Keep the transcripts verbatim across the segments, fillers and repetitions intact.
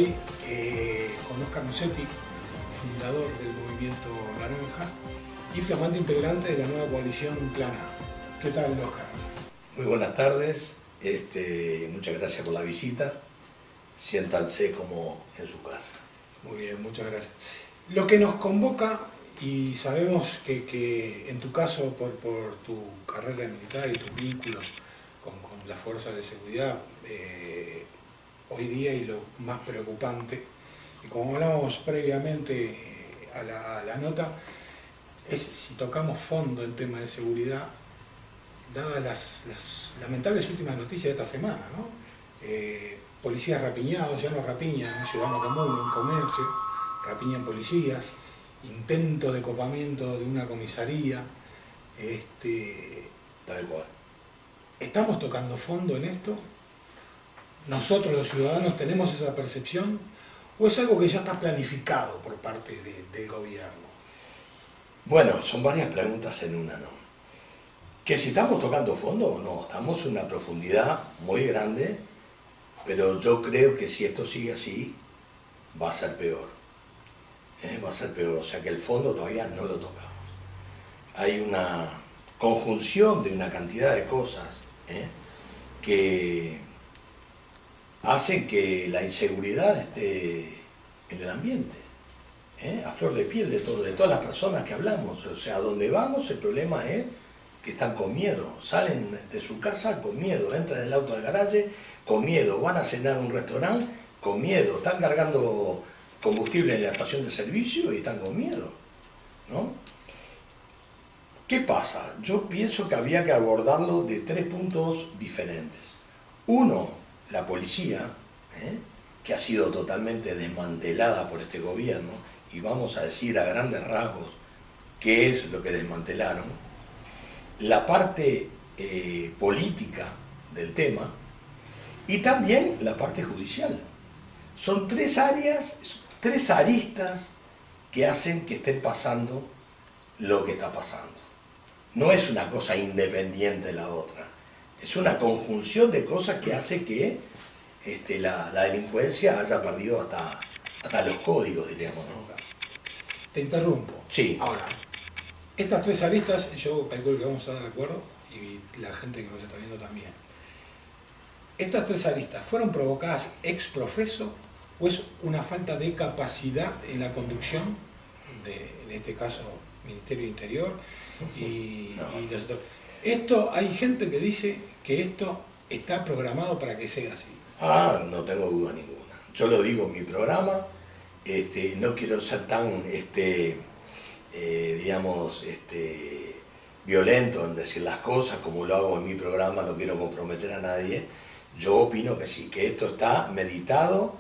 hoy eh, con Oscar Nocetti, fundador del Movimiento Naranja y flamante integrante de la nueva coalición Plan A. ¿Qué tal, Oscar? Muy buenas tardes, este, muchas gracias por la visita. Siéntanse como en su casa. Muy bien, muchas gracias. Lo que nos convoca, y sabemos que, que en tu caso, por, por tu carrera militar y tus vínculos con, con las fuerzas de seguridad, eh, hoy día y lo más preocupante, y como hablábamos previamente eh, a, la, a la nota, es si tocamos fondo en tema de seguridad, dadas las, las lamentables últimas noticias de esta semana, ¿no? Eh, policías rapiñados, ya no rapiñan un ciudadano común, un comercio, rapiñan policías, intento de copamiento de una comisaría. Este, Tal cual. ¿Estamos tocando fondo en esto? ¿Nosotros los ciudadanos tenemos esa percepción? ¿O es algo que ya está planificado por parte de, del gobierno? Bueno, son varias preguntas en una, ¿no? Que si estamos tocando fondo o no, estamos en una profundidad muy grande, pero yo creo que si esto sigue así, va a ser peor. ¿Eh? Va a ser peor, o sea que el fondo todavía no lo tocamos. Hay una conjunción de una cantidad de cosas ¿eh? que hacen que la inseguridad esté en el ambiente, ¿eh? a flor de piel de, todo, de todas las personas que hablamos. O sea, a donde vamos el problema es que están con miedo, salen de su casa con miedo, entran en el auto al garaje con miedo, van a cenar a un restaurante con miedo, están cargando combustible en la estación de servicio y están con miedo, ¿no? ¿Qué pasa? Yo pienso que había que abordarlo de tres puntos diferentes. Uno, la policía, ¿eh? que ha sido totalmente desmantelada por este gobierno, y vamos a decir a grandes rasgos qué es lo que desmantelaron. La parte eh, política del tema y también la parte judicial. Son tres áreas, tres aristas que hacen que esté pasando lo que está pasando. No es una cosa independiente de la otra, es una conjunción de cosas que hace que este, la, la delincuencia haya perdido hasta, hasta los códigos, diríamos, ¿no? Te interrumpo. Sí. Ahora, estas tres aristas, yo calculo que vamos a estar de acuerdo, y la gente que nos está viendo también. ¿Estas tres aristas fueron provocadas ex profeso o es una falta de capacidad en la conducción de, en este caso, Ministerio de Interior y, no. y los otros? Esto, hay gente que dice que esto está programado para que sea así. Ah, no tengo duda ninguna. Yo lo digo en mi programa, este, no quiero ser tan, este, eh, digamos, este, violento en decir las cosas como lo hago en mi programa, no quiero comprometer a nadie. Yo opino que sí, que esto está meditado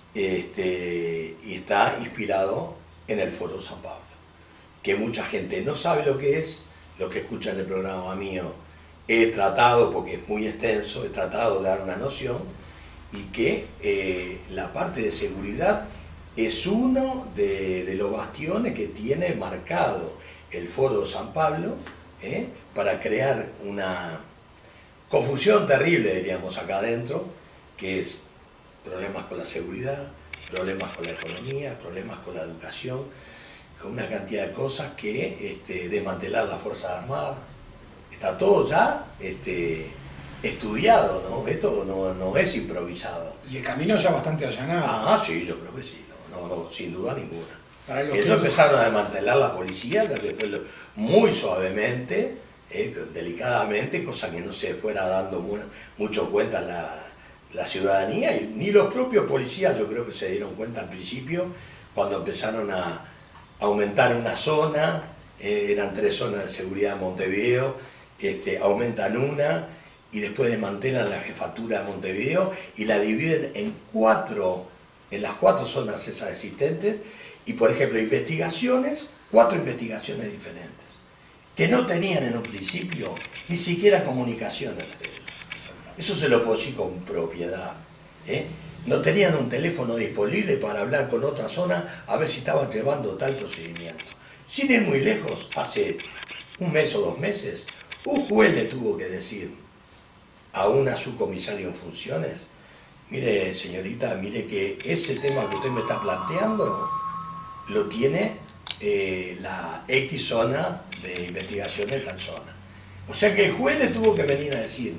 este, y está inspirado en el Foro San Pablo. Que mucha gente no sabe lo que es, los que escuchan el programa mío, he tratado, porque es muy extenso, he tratado de dar una noción, y que eh, la parte de seguridad es uno de, de los bastiones que tiene marcado el Foro San Pablo ¿eh? para crear una confusión terrible, diríamos, acá adentro, que es problemas con la seguridad, problemas con la economía, problemas con la educación, con una cantidad de cosas que este, desmantelar las Fuerzas Armadas. Está todo ya este, estudiado, ¿no? Esto no, no es improvisado. Y el camino ya bastante allanado. Ah, sí, yo creo que sí, no, no, no sin duda ninguna. Para los Ellos que... empezaron a desmantelar la policía, ya que fue lo, muy suavemente, eh, delicadamente, cosa que no se fuera dando muy, mucho cuenta la, la ciudadanía, y ni los propios policías yo creo que se dieron cuenta al principio, cuando empezaron a aumentar una zona, eh, eran tres zonas de seguridad en Montevideo, este, aumentan una y después desmantelan la jefatura de Montevideo y la dividen en cuatro, en las cuatro zonas esas existentes, y por ejemplo investigaciones, cuatro investigaciones diferentes, que no tenían en un principio ni siquiera comunicación entre ellos. Eso se lo puedo decir con propiedad. ¿eh? No tenían un teléfono disponible para hablar con otra zona a ver si estaban llevando tal procedimiento. Sin ir muy lejos, hace un mes o dos meses, un juez le tuvo que decir a una subcomisaria en funciones Mire, señorita, mire que ese tema que usted me está planteando lo tiene eh, la X zona de investigación de tal zona. O sea que el juez le tuvo que venir a decir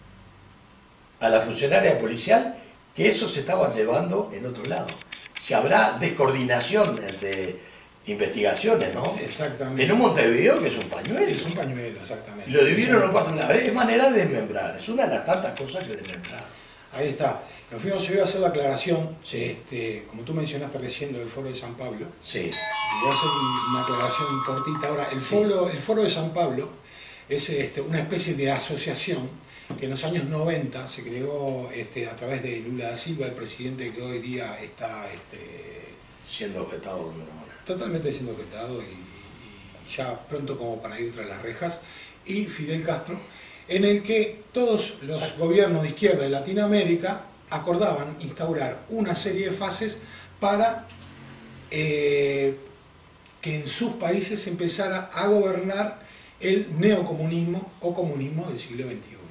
a la funcionaria policial que eso se estaba llevando en otro lado. Si habrá descoordinación entre investigaciones, ¿no? Exactamente. En un Montevideo que es un pañuelo. Es un pañuelo, exactamente. Y lo dividieron en cuatro lados. Es manera de desmembrar. Es una de las tantas cosas que desmembrar. Ahí está. Nos fuimos, yo iba a hacer la aclaración, Sí. este, como tú mencionaste recién del Foro de San Pablo. Sí. Y voy a hacer una aclaración cortita. Ahora, el, Sí. foro, el Foro de San Pablo es este, una especie de asociación que en los años noventa se creó este, a través de Lula da Silva, el presidente que hoy día está este, Siendo objetado de una manera. totalmente siendo objetado y, y ya pronto como para ir tras las rejas, y Fidel Castro, en el que todos los Exacto. gobiernos de izquierda de Latinoamérica acordaban instaurar una serie de fases para eh, que en sus países se empezara a gobernar el neocomunismo o comunismo del siglo veintiuno.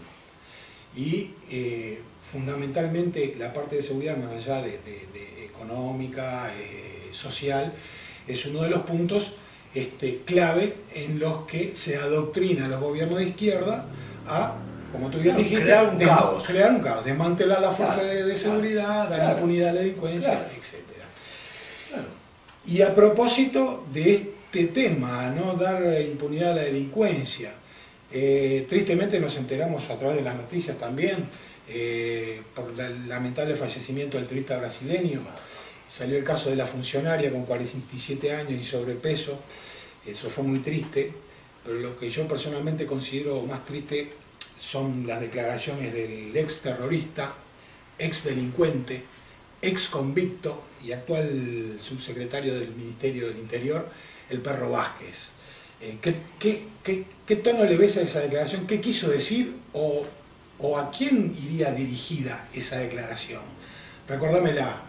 Y eh, fundamentalmente la parte de seguridad, más allá de, de, de económica, eh, social, es uno de los puntos este, clave en los que se adoctrina a los gobiernos de izquierda a, como tú bien Claro, dijiste, crear un des- caos. crear un caos, desmantelar la fuerza Claro, de, de seguridad, claro, dar claro, impunidad a la delincuencia, claro. etcétera. Claro. Y a propósito de este tema, ¿no? Dar impunidad a la delincuencia, eh, tristemente nos enteramos a través de las noticias también, eh, por el lamentable fallecimiento del turista brasileño. Salió el caso de la funcionaria con cuarenta y siete años y sobrepeso. Eso fue muy triste, pero lo que yo personalmente considero más triste son las declaraciones del ex terrorista, ex delincuente, ex convicto y actual subsecretario del Ministerio del Interior, el Perro Vázquez. Eh, ¿qué, qué, qué, ¿Qué tono le ves a esa declaración? ¿Qué quiso decir o, o a quién iría dirigida esa declaración? Recordámela.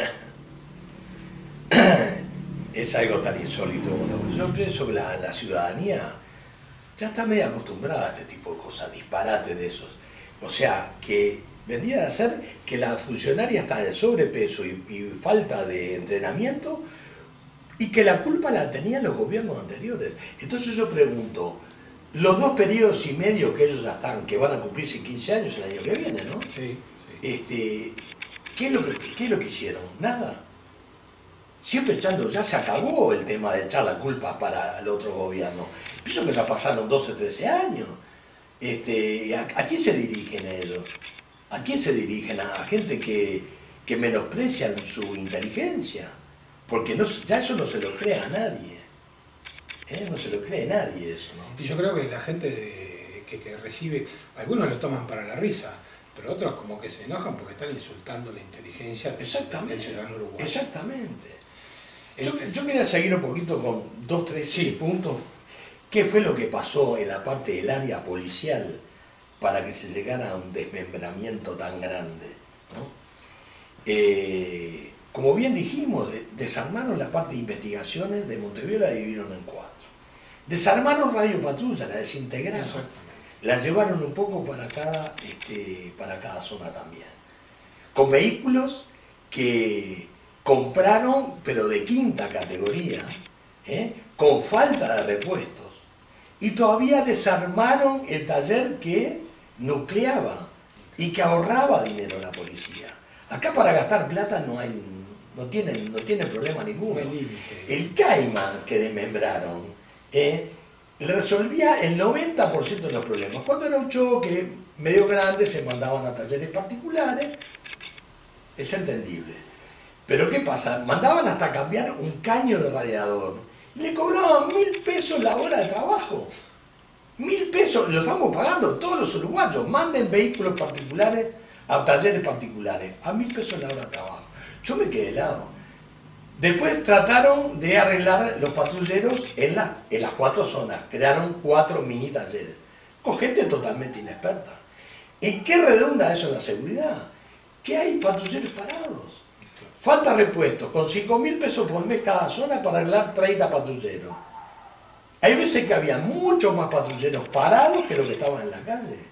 Es algo tan insólito. ¿No? Yo pienso que la, la ciudadanía ya está medio acostumbrada a este tipo de cosas, disparate de esos. O sea, que vendría a ser que la funcionaria está de sobrepeso y, y falta de entrenamiento y que la culpa la tenían los gobiernos anteriores. Entonces yo pregunto, los dos periodos y medio que ellos ya están, que van a cumplirse quince años el año que viene, ¿no? Sí, sí. Este, ¿qué, es lo que, ¿Qué es lo que hicieron? Nada. Siempre echando, ya se acabó el tema de echar la culpa para el otro gobierno. Pienso que ya pasaron doce, trece años. Este, ¿a, ¿A quién se dirigen ellos? ¿A quién se dirigen? A, a gente que, que menosprecian su inteligencia. Porque no, ya eso no se lo cree a nadie. ¿Eh? No se lo cree a nadie eso, ¿no? Y yo creo que la gente de- que, que recibe, algunos lo toman para la risa, pero otros como que se enojan porque están insultando la inteligencia del, Exactamente. del ciudadano uruguayo. Exactamente. El- Yo, yo quería seguir un poquito con dos, tres Sí. puntos. ¿Qué fue lo que pasó en la parte del área policial para que se llegara a un desmembramiento tan grande? ¿No? Eh, como bien dijimos, de- desarmaron la parte de investigaciones de Montevideo, la dividieron en cuatro. Desarmaron Radio Patrulla, la desintegraron. Exactamente. La llevaron un poco para cada, este, para cada zona también. Con vehículos que compraron, pero de quinta categoría, ¿eh? Con falta de repuestos. Y todavía desarmaron el taller que nucleaba y que ahorraba dinero a la policía. Acá para gastar plata no hay, no tienen, no tienen problema ninguno. No hay límite. El Caimán que desmembraron, ¿eh? resolvía el noventa por ciento de los problemas. Cuando era un choque medio grande se mandaban a talleres particulares, es entendible. Pero ¿qué pasa? Mandaban hasta cambiar un caño de radiador y le cobraban mil pesos la hora de trabajo. Mil pesos, lo estamos pagando todos los uruguayos. Manden vehículos particulares a talleres particulares, a mil pesos la hora de trabajo. Yo me quedé helado. Después trataron de arreglar los patrulleros en, la, en las cuatro zonas. Crearon cuatro mini talleres, con gente totalmente inexperta. ¿En qué redunda eso en la seguridad? Que hay patrulleros parados. Falta repuestos, con cinco mil pesos por mes cada zona para arreglar treinta patrulleros. Hay veces que había muchos más patrulleros parados que los que estaban en la calle.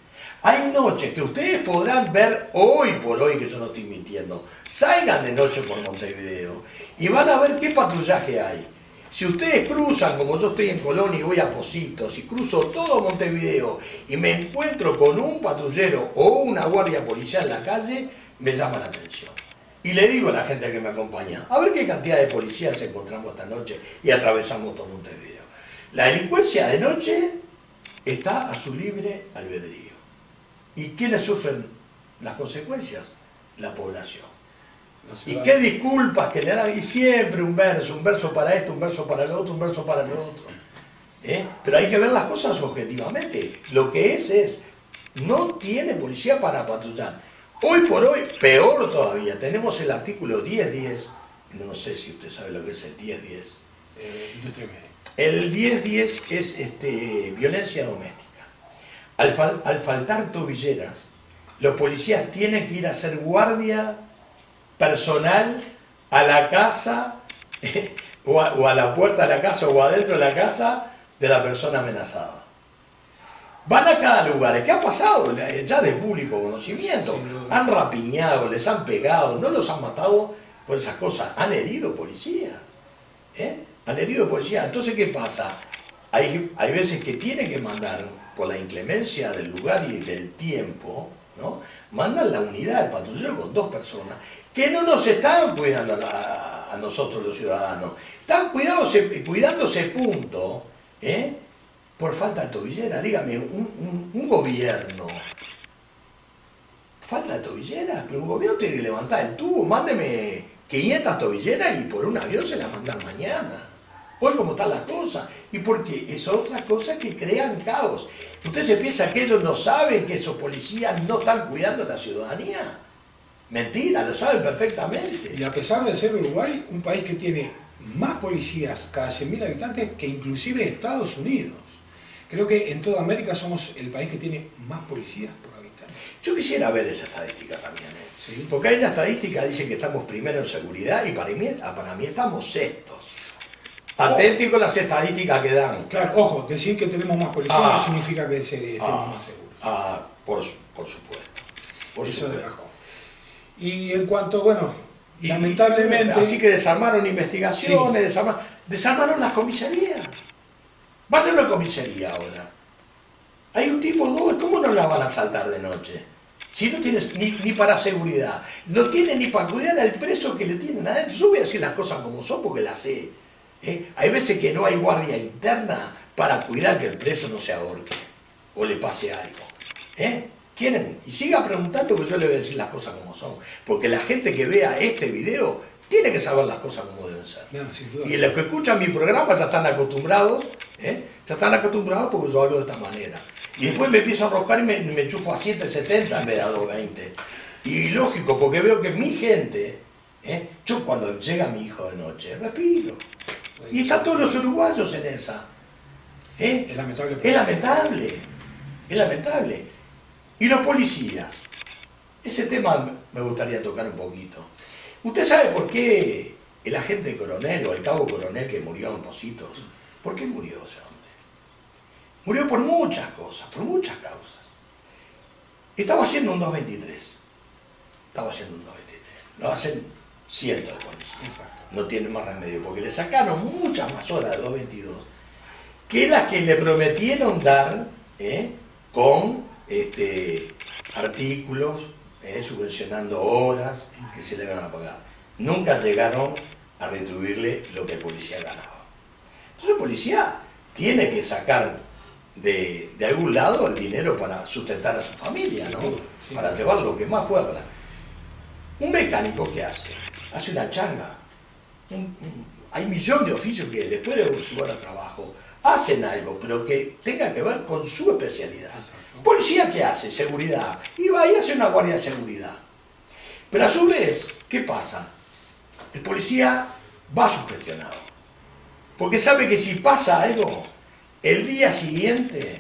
Hay noches que ustedes podrán ver hoy por hoy, que yo no estoy mintiendo, salgan de noche por Montevideo y van a ver qué patrullaje hay. Si ustedes cruzan, como yo estoy en Colón y voy a Positos, y cruzo todo Montevideo y me encuentro con un patrullero o una guardia policial en la calle, me llama la atención. Y le digo a la gente que me acompaña, a ver qué cantidad de policías encontramos esta noche y atravesamos todo Montevideo. La delincuencia de noche está a su libre albedrío. ¿Y quiénes sufren las consecuencias? La población. ¿Y qué disculpas que le dan? Y siempre un verso, un verso para esto, un verso para el otro, un verso para el otro. ¿Eh? Pero hay que ver las cosas objetivamente. Lo que es es, no tiene policía para patrullar. Hoy por hoy, peor todavía, tenemos el artículo diez diez, no sé si usted sabe lo que es el diez diez. Eh, industria media. El diez diez es este, violencia doméstica. Al, fal, al faltar tobilleras, los policías tienen que ir a hacer guardia personal a la casa o, a, o a la puerta de la casa o adentro de la casa de la persona amenazada. Van a cada lugar. ¿Qué ha pasado? Ya de público conocimiento. Sí, no. Han rapiñado, les han pegado, no los han matado por esas cosas. Han herido policías. ¿Eh? Han herido policías. Entonces, ¿qué pasa? Hay, hay veces que tienen que mandar, por la inclemencia del lugar y del tiempo, ¿no? Mandan la unidad del patrullero con dos personas que no nos están cuidando a, la, a nosotros los ciudadanos. Están cuidándose, cuidándose punto, ¿eh? Por falta de tobillera. Dígame, un, un, un gobierno, falta de tobillera, pero un gobierno tiene que levantar el tubo, mándeme quinientas tobilleras y por un avión se las mandan mañana. Hoy como están las cosas, y porque es otra cosa que crean caos. ¿Usted se piensa que ellos no saben que esos policías no están cuidando a la ciudadanía? Mentira, lo saben perfectamente. Y a pesar de ser Uruguay, un país que tiene más policías cada cien mil habitantes que inclusive Estados Unidos. Creo que en toda América somos el país que tiene más policías por habitante. Yo quisiera ver esa estadística también, ¿eh? ¿Sí? Porque hay una estadística que dice que estamos primero en seguridad y para mí, para mí estamos sextos. Atenti con las estadísticas que dan. Claro, ojo, decir que tenemos más policías ah, no significa que se, estemos ah, más seguros. Ah, por, por supuesto. Por Eso supuesto. de bajo. Y en cuanto, bueno, y, lamentablemente... Así que desarmaron investigaciones, sí. desarmaron, desarmaron las comisarías. Vaya a una comisaría ahora. Hay un tipo, dos, ¿cómo no la van a asaltar de noche? Si no tienes ni, ni para seguridad, no tiene ni para cuidar al preso que le tienen adentro. Yo voy a decir las cosas como son porque las sé. ¿Eh? Hay veces que no hay guardia interna para cuidar que el preso no se ahorque o le pase algo. ¿Eh? ¿Quieren? Y siga preguntando que yo le voy a decir las cosas como son. Porque la gente que vea este video tiene que saber las cosas como deben ser. No, sin duda. Y los que escuchan mi programa ya están acostumbrados, ¿eh? ya están acostumbrados porque yo hablo de esta manera. Y después me empiezo a enroscar y me, me chufo a siete setenta en vez de a dos veinte. Y lógico, porque veo que mi gente, ¿eh? yo cuando llega mi hijo de noche, respiro. Y están todos los uruguayos en esa. ¿Eh? Es lamentable. Es lamentable. Es lamentable. Y los policías. Ese tema me gustaría tocar un poquito. ¿Usted sabe por qué el agente coronel o el cabo coronel que murió en Positos, por qué murió ese hombre? Murió por muchas cosas, por muchas causas. Estaba haciendo un doscientos veintitrés. Estaba haciendo un doscientos veintitrés. Lo hacen cientos de policías. Exacto. No tienen más remedio, porque le sacaron muchas más horas de doscientos veintidós, que las que le prometieron dar ¿eh? con este, artículos, ¿eh? subvencionando horas que se le van a pagar. Nunca llegaron a retribuirle lo que el policía ganaba. Entonces el policía tiene que sacar de, de algún lado el dinero para sustentar a su familia, ¿no? Sí. Para llevar lo que más pueda. Un mecánico, ¿qué hace? Hace una changa. Un, un, hay millones de oficios que después de su hora de trabajo hacen algo, pero que tenga que ver con su especialidad. Exacto. Policía, ¿qué hace? Seguridad. Y va y hace una guardia de seguridad. Pero a su vez, ¿qué pasa? El policía va sugestionado. Porque sabe que si pasa algo, el día siguiente,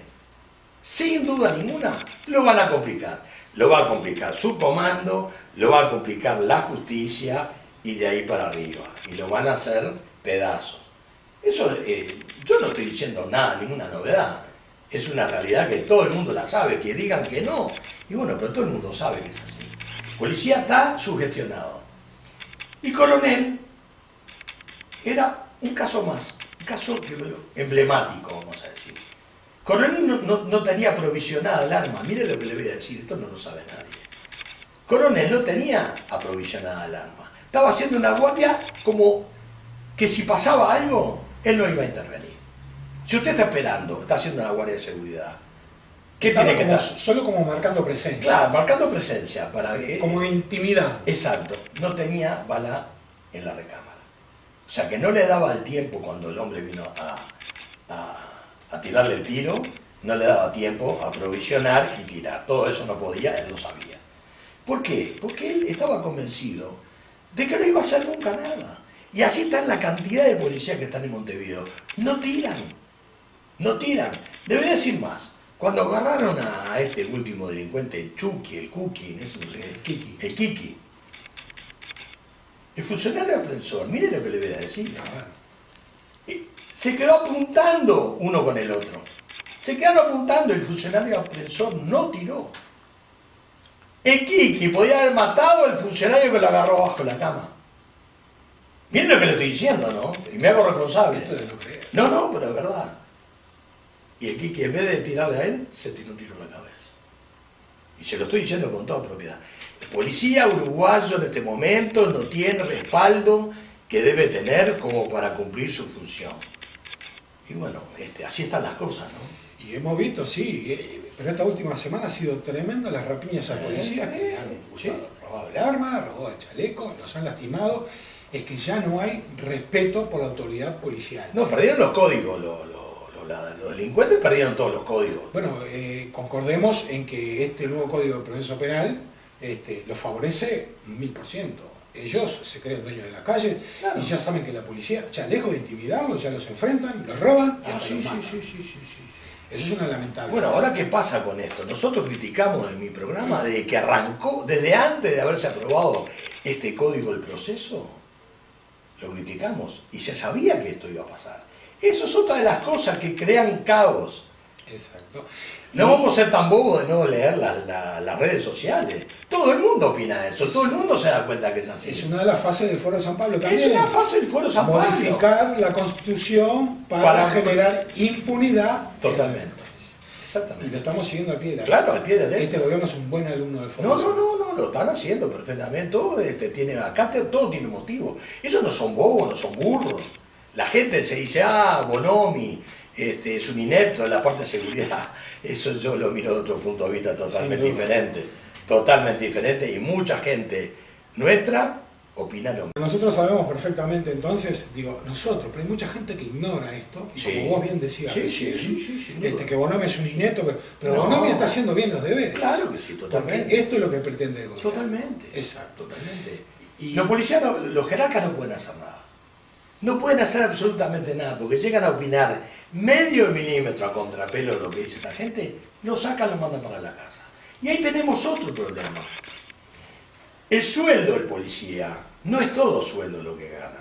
sin duda ninguna, lo van a complicar. Lo va a complicar su comando, lo va a complicar la justicia y de ahí para arriba. Y lo van a hacer pedazos. Eso, eh, yo no estoy diciendo nada, ninguna novedad. Es una realidad que todo el mundo la sabe, que digan que no. Y bueno, pero todo el mundo sabe que es así. Policía está sugestionado. Y Coronel era un caso más, un caso emblemático, vamos a decir. Coronel no, no, no tenía aprovisionada el arma. Mire lo que le voy a decir, esto no lo sabe nadie. Coronel no tenía aprovisionada el arma. Estaba haciendo una guardia como que si pasaba algo, él no iba a intervenir. Si usted está esperando, está haciendo una guardia de seguridad, ¿qué Estaba tiene que como, estar? solo como marcando presencia. Claro, marcando presencia. Para, como intimidad. Exacto. No tenía bala en la recámara. O sea que no le daba el tiempo cuando el hombre vino a, a, a tirarle el tiro, no le daba tiempo a aprovisionar y tirar. Todo eso no podía, él lo sabía. ¿Por qué? Porque él estaba convencido de que no iba a hacer nunca nada. Y así está la cantidad de policías que están en Montevideo. No tiran. No tiran. Le voy a decir más. Cuando agarraron a este último delincuente, el Chucky, el Cookie, el Kiki, el Kiki, el funcionario aprensor, mire lo que le voy a decir. Se quedó apuntando uno con el otro. Se quedaron apuntando y el funcionario aprensor no tiró. El Kiki podía haber matado al funcionario que lo agarró bajo la cama. Miren lo que le estoy diciendo, ¿no? Y me hago responsable. Esto de no creer. No, no, pero es verdad. Y el Kiki, en vez de tirarle a él, se tiró un tiro en la cabeza. Y se lo estoy diciendo con toda propiedad. El policía uruguayo en este momento no tiene respaldo que debe tener como para cumplir su función. Y bueno, este, así están las cosas, ¿no? Y hemos visto, sí, pero esta última semana ha sido tremenda las rapiñas a policías que le han sí. robado el arma, robado el chaleco, los han lastimado. Es que ya no hay respeto por la autoridad policial. No, perdieron los códigos, los, los, los, los delincuentes perdieron todos los códigos. Bueno, eh, concordemos en que este nuevo Código de Proceso Penal este, los favorece mil por ciento. Ellos se creen dueños de la calle, claro, y ya saben que la policía, ya lejos de intimidarlos, ya los enfrentan, los roban y ah, hasta sí, los sí, matan. sí, sí, sí, sí. Eso es una lamentable. Bueno, ahora ¿qué pasa con esto? Nosotros criticamos en mi programa de que arrancó, desde antes de haberse aprobado este Código del Proceso, lo criticamos y se sabía que esto iba a pasar. Eso es otra de las cosas que crean caos. Exacto. No vamos a ser tan bobos de no leer la, la, las redes sociales. Todo el mundo opina eso, todo el mundo se da cuenta que es así. Es una de las fases del Foro de San Pablo también. Es una fase del Foro de San Pablo. Modificar la Constitución para, para generar impunidad. Totalmente. Exactamente. Y lo estamos siguiendo al pie de la Claro, al pie de la Este gobierno es un buen alumno del Foro. No, no, no, no, lo están haciendo perfectamente. Todo, este, tiene, acá te, todo tiene motivo. Ellos no son bobos, no son burros. La gente se dice, ah, Bonomi, este, es un inepto en la parte de seguridad. Eso yo lo miro de otro punto de vista totalmente diferente. Totalmente diferente. Y mucha gente nuestra opina lo mismo. Nosotros sabemos perfectamente, entonces, digo, nosotros, pero hay mucha gente que ignora esto, y sí, como vos bien decías, sí, sí, sí, sí, sí, este, no. que Bonomi es un inepto, pero, pero no. Bonomi está haciendo bien los deberes. Claro que sí, totalmente. Porque esto es lo que pretende el gobierno. Totalmente. Exacto. Totalmente. Y los policías, no, los jerarcas no pueden hacer nada. No pueden hacer absolutamente nada, porque llegan a opinar medio milímetro a contrapelo de lo que dice esta gente, lo sacan, lo mandan para la casa. Y ahí tenemos otro problema. El sueldo del policía no es todo sueldo lo que gana.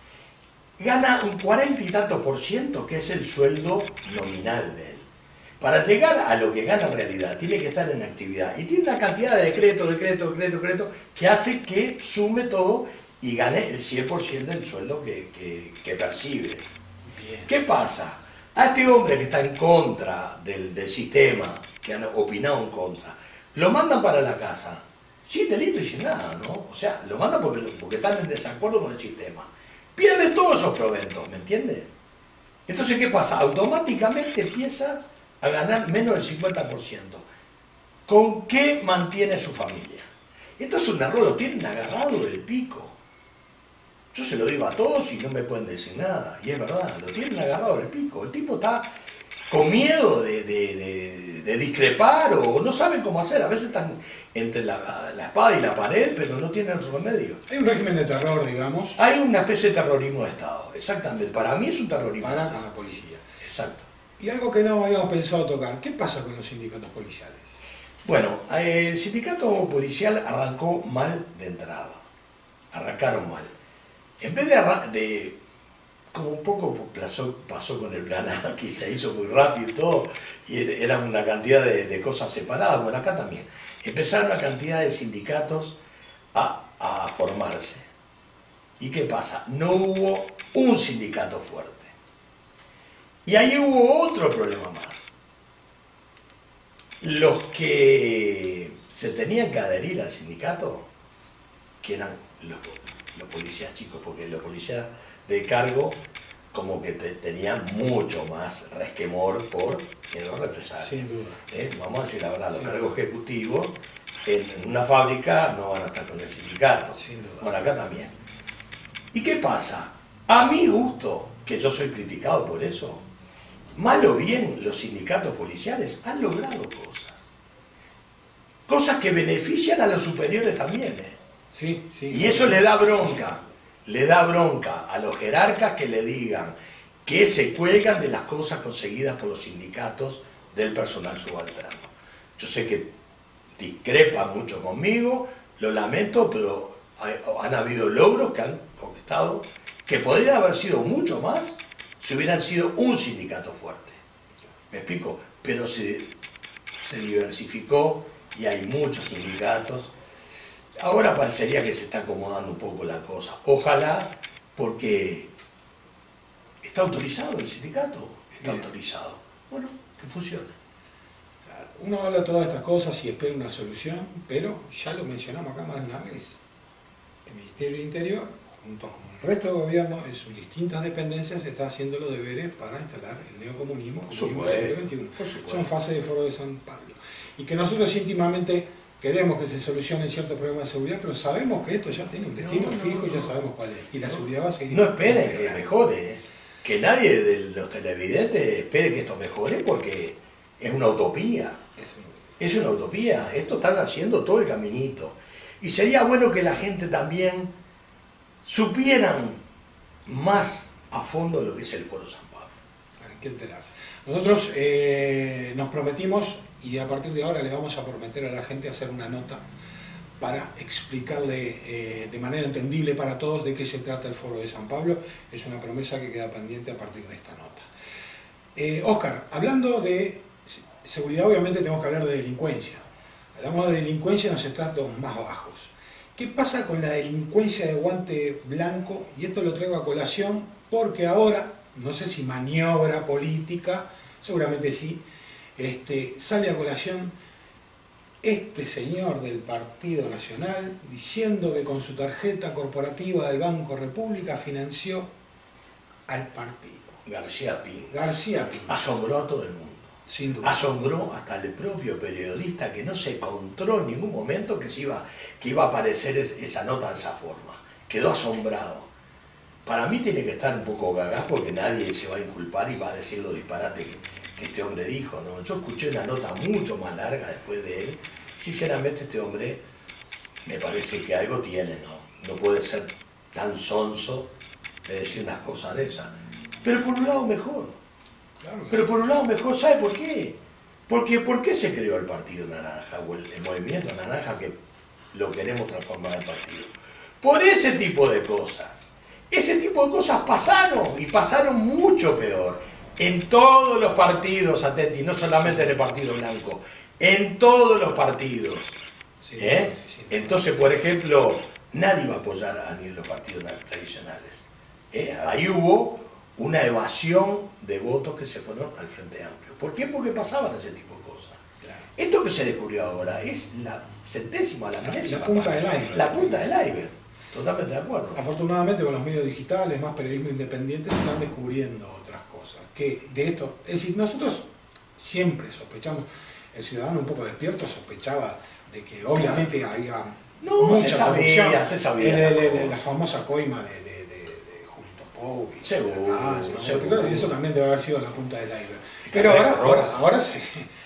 Gana un cuarenta y tantos por ciento, que es el sueldo nominal de él. Para llegar a lo que gana en realidad, tiene que estar en actividad. Y tiene una cantidad de decretos, decretos, decretos, decretos, que hace que sume todo y gane el cien por ciento del sueldo que, que, que percibe. bien. ¿Qué pasa? A este hombre que está en contra del, del sistema, que han opinado en contra, lo mandan para la casa, sin delito y sin nada, ¿no? O sea, lo mandan porque, porque están en desacuerdo con el sistema. Pierde todos esos proventos, ¿me entiendes? Entonces, ¿qué pasa? Automáticamente empieza a ganar menos del cincuenta por ciento. ¿Con qué mantiene su familia? Esto es un error, lo tienen agarrado del pico. Yo se lo digo a todos y no me pueden decir nada. Y es verdad, lo tienen agarrado del pico. El tipo está con miedo de, de, de, de discrepar o no saben cómo hacer. A veces están entre la, la espada y la pared, pero no tienen otro remedio. Hay un régimen de terror, digamos. Hay una especie de terrorismo de Estado, exactamente. Para mí es un terrorismo. Para con la policía. Exacto. Y algo que no habíamos pensado tocar, ¿qué pasa con los sindicatos policiales? Bueno, el sindicato policial arrancó mal de entrada. Arrancaron mal. En vez de, de como un poco pasó, pasó con el plan A, que se hizo muy rápido y todo, y era una cantidad de, de cosas separadas. Bueno, acá también. Empezaron una cantidad de sindicatos a, a formarse. ¿Y qué pasa? No hubo un sindicato fuerte. Y ahí hubo otro problema más. Los que se tenían que adherir al sindicato, que eran los, los policías chicos, porque los policías de cargo como que te, tenían mucho más resquemor por miedo represalia. Sin duda. ¿Eh? Vamos a decir la verdad, los Sin cargos duda. ejecutivos en, en una fábrica no van a estar con el sindicato. Sin duda. Bueno, acá también. ¿Y qué pasa? A mi gusto, que yo soy criticado por eso, mal o bien los sindicatos policiales han logrado cosas. Cosas que benefician a los superiores también. ¿eh? Sí, sí. Y eso le da bronca. Le da bronca a los jerarcas que le digan que se cuelgan de las cosas conseguidas por los sindicatos del personal subalterno. Yo sé que discrepan mucho conmigo, lo lamento, pero han habido logros que han conquistado, que podrían haber sido mucho más si hubieran sido un sindicato fuerte. ¿Me explico? Pero se, se diversificó y hay muchos sindicatos. Ahora parecería que se está acomodando un poco la cosa. Ojalá, porque está autorizado el sindicato, está Bien. autorizado. Bueno, que funcione. Uno habla de todas estas cosas y espera una solución, pero ya lo mencionamos acá más de una vez. El Ministerio del Interior, junto con el resto del gobierno, en sus distintas dependencias, está haciendo los deberes para instalar el neocomunismo Por comunismo del siglo veintiuno. Por supuesto. Son fases de Foro de San Pablo. Y que nosotros íntimamente queremos que se solucionen ciertos problemas de seguridad, pero sabemos que esto ya tiene un destino No, no, fijo y ya no. sabemos cuál es. Y la seguridad va a seguir. No esperen que mejore. ¿eh? Que nadie de los televidentes espere que esto mejore porque es una utopía. Es una utopía. Es una utopía. Esto están haciendo todo el caminito. Y sería bueno que la gente también supieran más a fondo lo que es el Foro San Pablo. Hay que enterarse. Nosotros eh, nos prometimos, y a partir de ahora le vamos a prometer a la gente hacer una nota para explicarle eh, de manera entendible para todos de qué se trata el Foro de San Pablo. Es una promesa que queda pendiente a partir de esta nota. Eh, Óscar, hablando de seguridad, obviamente tenemos que hablar de delincuencia. Hablamos de delincuencia en los estratos más bajos. ¿Qué pasa con la delincuencia de guante blanco? Y esto lo traigo a colación porque ahora, no sé si maniobra política, seguramente sí, este, sale a colación este señor del Partido Nacional diciendo que con su tarjeta corporativa del Banco República financió al partido. García Pin. García Pin, Asombró a todo el mundo. sin duda. Asombró hasta el propio periodista que no se encontró en ningún momento que, se iba, que iba a aparecer es, esa nota de esa forma. Quedó asombrado. Para mí tiene que estar un poco gagá porque nadie se va a inculpar y va a decir los disparates que, que este hombre dijo, ¿no? Yo escuché una nota mucho más larga después de él. Sinceramente este hombre me parece que algo tiene, ¿no? No puede ser tan sonso de decir unas cosas de esas. Pero por un lado mejor. Claro que Pero por un lado mejor, ¿sabe por qué? Porque ¿por qué se creó el Partido Naranja o el, el Movimiento Naranja que lo queremos transformar en partido? Por ese tipo de cosas. Ese tipo de cosas pasaron y pasaron mucho peor. En todos los partidos, Atenti, no solamente en el Partido Blanco, en todos los partidos. sí, ¿eh? sí, sí. Entonces, por ejemplo, nadie va a apoyar a ni los partidos tradicionales. ¿eh? Ahí hubo una evasión de votos que se fueron al Frente Amplio. ¿Por qué? Porque pasaban ese tipo de cosas. Claro. Esto que se descubrió ahora es la centésima, la milésima La punta parte. del iceberg. La punta del iceberg. Totalmente de acuerdo. Afortunadamente con los medios digitales, más periodismo independiente, se están descubriendo otras cosas. Que de esto, es decir, nosotros siempre sospechamos, el ciudadano un poco despierto sospechaba de que obviamente había No, mucha se sabía, corrupción. se sabía. El- el- el- la famosa coima de, de, de, de Julito Pou. Seguro, Ah, ¿no? seguro. Y eso también debe haber sido la punta del iceberg. Y Pero que ahora, récord. ahora, ahora se...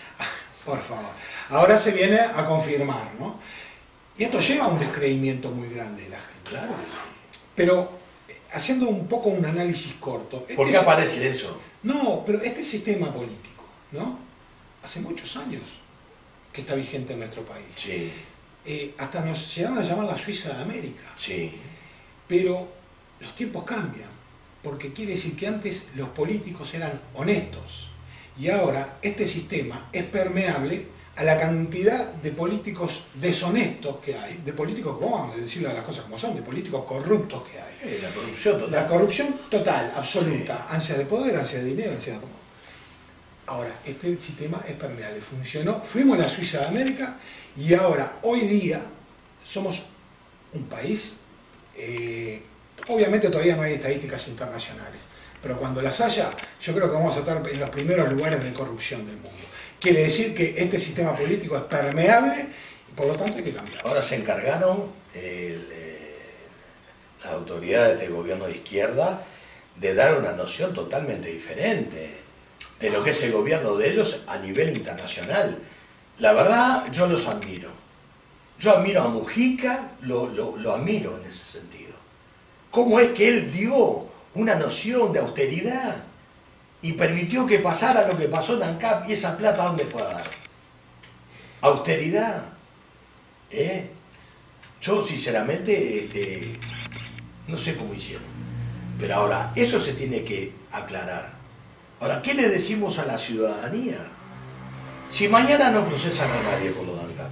Por favor. Ahora se viene a confirmar, ¿no? Y esto lleva a un descreimiento muy grande de la gente. Claro que sí. Pero eh, haciendo un poco un análisis corto. este ¿Por qué si- aparece eso? No, pero este sistema político, ¿no? Hace muchos años que está vigente en nuestro país. Sí, Eh, hasta nos llegaron a llamar la Suiza de América. sí. Pero los tiempos cambian. porque quiere decir que antes los políticos eran honestos y ahora este sistema es permeable a la cantidad de políticos deshonestos que hay, de políticos, vamos a decirlo las cosas como son, de políticos corruptos que hay. Eh, la corrupción total. La corrupción total, absoluta, Sí. ansia de poder, ansia de dinero, ansia de... Ahora, este sistema es permeable, funcionó, fuimos la Suiza de América y ahora, hoy día, somos un país, eh, obviamente todavía no hay estadísticas internacionales, pero cuando las haya, yo creo que vamos a estar en los primeros lugares de corrupción del mundo. Quiere decir que este sistema político es permeable y por lo tanto hay que cambiar. Ahora se encargaron el, eh, las autoridades de este gobierno de izquierda de dar una noción totalmente diferente de lo que es el gobierno de ellos a nivel internacional. La verdad, yo los admiro. Yo admiro a Mujica, lo, lo, lo admiro en ese sentido. ¿Cómo es que él dio una noción de austeridad y permitió que pasara lo que pasó en ANCAP y esa plata ¿a dónde fue a dar? Austeridad. ¿Eh? Yo sinceramente este, no sé cómo hicieron. Pero ahora, eso se tiene que aclarar. Ahora, ¿qué le decimos a la ciudadanía? Si mañana no procesan a nadie por lo de ANCAP.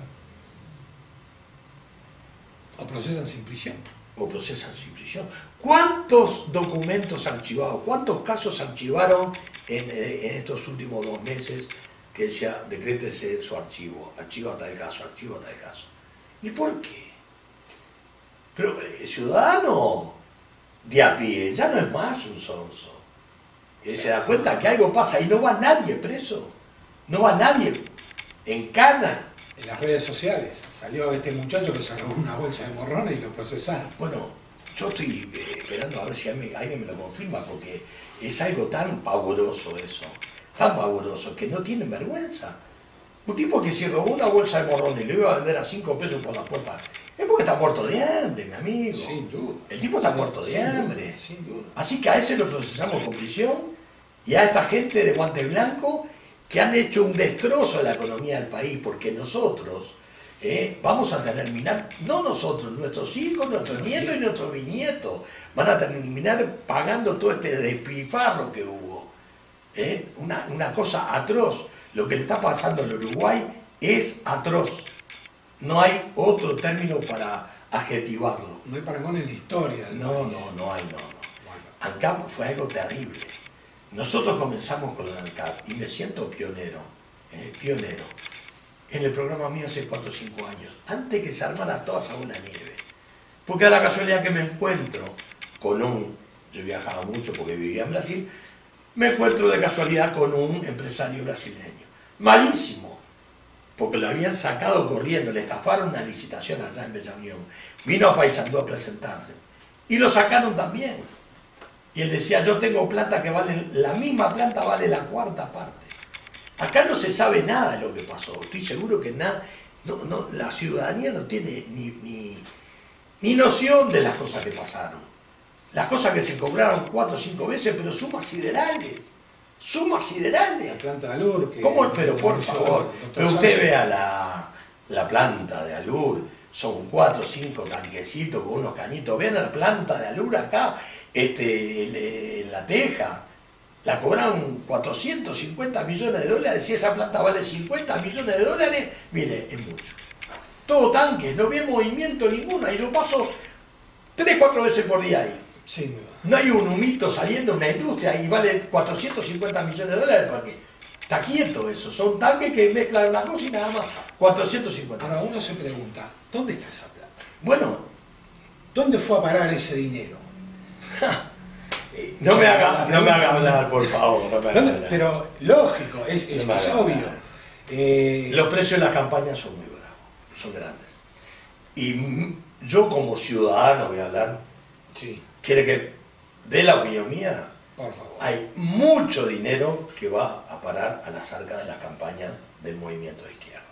O procesan sin prisión. O procesan sin prisión. ¿Cuántos documentos archivados, cuántos casos archivaron en, en estos últimos dos meses que decía, decrétese su archivo, archivo a tal caso, archivo a tal caso? ¿Y por qué? Pero el ciudadano de a pie ya no es más un sonso. Él se da cuenta que algo pasa y no va nadie preso, no va nadie en cana. En las redes sociales salió este muchacho que se robó una bolsa de morrones y lo procesaron. Bueno, yo estoy eh, esperando a ver si alguien, alguien me lo confirma, porque es algo tan pavoroso eso, tan pavoroso, que no tienen vergüenza. Un tipo que si robó una bolsa de morrones y lo iba a vender a cinco pesos por la puerta, es porque está muerto de hambre, mi amigo. Sin duda. El tipo está Sin- muerto de sin hambre. duda, sin duda. Así que a ese lo procesamos con prisión y a esta gente de guante blanco que han hecho un destrozo de la economía del país, porque nosotros eh, vamos a terminar, no nosotros, nuestros hijos, nuestros nietos y nuestros bisnietos, van a terminar pagando todo este despilfarro que hubo. ¿eh? Una, una cosa atroz. Lo que le está pasando al Uruguay es atroz. No hay otro término para adjetivarlo. No hay parangón en la historia del No, país. no, no hay, no, no. Bueno, ANCAP fue algo terrible. Nosotros comenzamos con el ANCAP y me siento pionero, eh, pionero. En el programa mío hace cuatro o cinco años, antes que se armara toda esa bola de nieve. Porque a la casualidad que me encuentro con un, yo viajaba mucho porque vivía en Brasil, me encuentro de casualidad con un empresario brasileño. Malísimo, porque lo habían sacado corriendo, le estafaron una licitación allá en Bella Unión. Vino a Paysandú a presentarse. Y lo sacaron también. Y él decía, yo tengo planta que vale, la misma planta vale la cuarta parte. Acá no se sabe nada de lo que pasó. Estoy seguro que nada, no, no, la ciudadanía no tiene ni, ni, ni noción de las cosas que pasaron. Las cosas que se cobraron cuatro o cinco veces, pero sumas siderales. Sumas siderales. la planta de Alur, que... ¿Cómo? Pero por que favor, el doctor pero usted Sánchez- vea la, la planta de Alur, son cuatro o cinco tanquecitos con unos cañitos. Vean la planta de Alur acá, este, el- en La Teja, la cobraron cuatrocientos cincuenta millones de dólares. Si esa planta vale cincuenta millones de dólares, mire, es mucho. Todo tanques, no ve movimiento ninguno, y yo paso tres, cuatro veces por día ahí. Sin duda. No hay un humito saliendo de una industria y vale cuatrocientos cincuenta millones de dólares porque está quieto eso. Son tanques que mezclan una cosa y nada más. cuatrocientos cincuenta. Ahora uno se pregunta, ¿dónde está esa plata? Bueno, ¿Dónde fue a parar ese dinero? Eh, no me la- haga, la no me pregunta- haga hablar, por favor. No me haga ¿Dónde? hablar. Pero lógico, es, es, No me es haga obvio. hablar. Eh, Los precios de las campañas son muy bravos, son grandes. Y mm, yo como ciudadano voy a hablar, sí, quiere que dé la opinión mía. por favor. Hay mucho dinero que va a parar a las arcas de la campaña del movimiento de izquierda.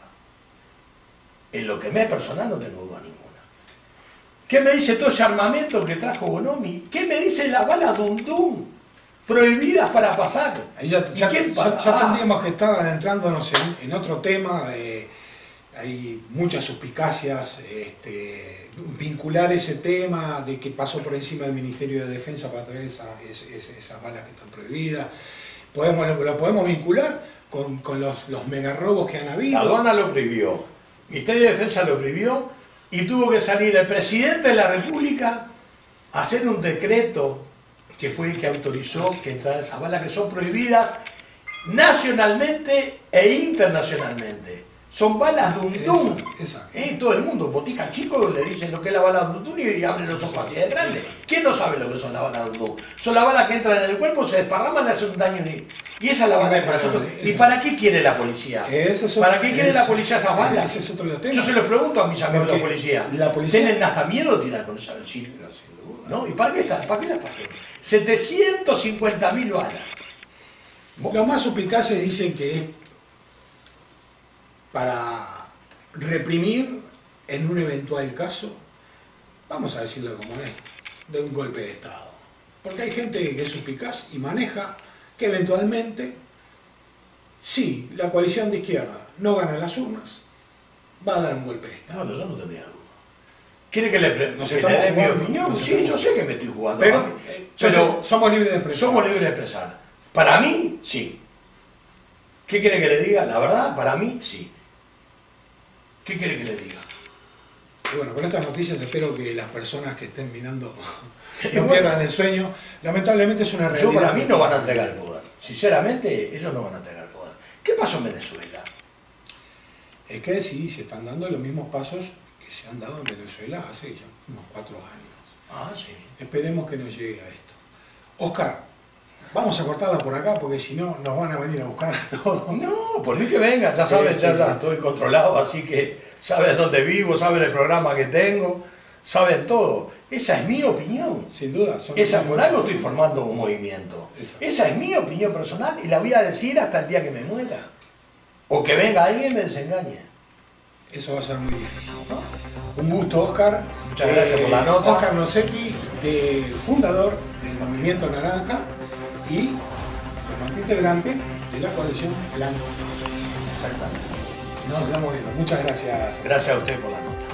En lo que me es personal no tengo duda ninguna. ¿Qué me dice todo ese armamento que trajo Bonomi? ¿Qué me dice las balas Dum Dum prohibidas para pasar? Ahí ya, ¿Y ya, quién ya- paga? ya tendríamos que estar adentrándonos en, en otro tema. eh, hay muchas suspicacias, este, vincular ese tema de que pasó por encima del Ministerio de Defensa para traer esa, esa, esas balas que están prohibidas. Podemos, lo, lo podemos vincular con, con los, los megarrobos que han habido. La aduana lo prohibió, el Ministerio de Defensa lo prohibió y tuvo que salir el presidente de la República a hacer un decreto que fue el que autorizó que entraran esas balas que son prohibidas nacionalmente e internacionalmente. Son balas Dum Dum. Eh, todo el mundo, botica chicos, le dicen lo que es la bala Dum Dum y abren los ojos así de grande. ¿Quién no sabe lo que son las balas Dum Dum? Son las balas que entran en el cuerpo, se desparraman y hacen un daño. Y esa es la bala que nosotros... ¿Y para qué quiere la policía? ¿Para qué quiere la policía esas balas? Ese es otro tema. Yo se lo pregunto a mis amigos de la policía. La policía... ¿Tienen hasta miedo de tirar con esa sí, ¿no? ¿Y para qué están? ¿Para qué las trajeron? setecientas cincuenta mil balas. Los más suspicaces dicen que es para reprimir en un eventual caso, vamos a decirlo como es, de un golpe de Estado. Porque hay gente que es suspicaz y maneja que eventualmente, si la coalición de izquierda no gana las urnas, va a dar un golpe de Estado. Bueno, yo no tenía duda. ¿Quiere que le, pre nos que le dé mi opinión? Sí, yo sé que me estoy jugando. Pero, eh, pero somos libres de expresar. Somos libres de expresar. Para mí, sí. ¿Qué quiere que le diga? La verdad, para mí, sí. ¿Qué quiere que le diga? Y bueno, con estas noticias espero que las personas que estén mirando no pierdan el sueño. Lamentablemente es una realidad. Yo para mí no van a entregar el poder. Sinceramente, ellos no van a entregar el poder. ¿Qué pasó en Venezuela? Es que sí, se están dando los mismos pasos que se han dado en Venezuela hace ya unos cuatro años. Ah, sí. Esperemos que no llegue a esto. Oscar, vamos a cortarla por acá porque si no nos van a venir a buscar a todos. No, por mí que vengan, ya saben, ya, ya estoy controlado, así que saben dónde vivo, saben el programa que tengo, saben todo. Esa es mi opinión. Sin duda. Son Esa, por algo estoy formando un movimiento. Exacto. Esa es mi opinión personal y la voy a decir hasta el día que me muera. O que venga alguien y me desengañe. Eso va a ser muy difícil, ¿no? Un gusto, Oscar. Muchas gracias eh, por la nota. Oscar Nocetti, de, fundador del Movimiento Naranja y formante integrante de la coalición Blanco. Exactamente. Nos estamos viendo. Muchas gracias. Gracias a usted por la nota.